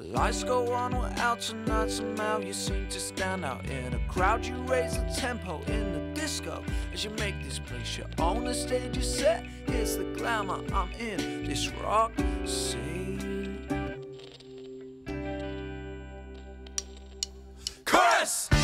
lights go on, we're out tonight. Somehow you seem to stand out in a crowd. You raise the tempo in the disco as you make this place your own. The stage you set, it's the glamour. I'm in this rock scene. Chorus!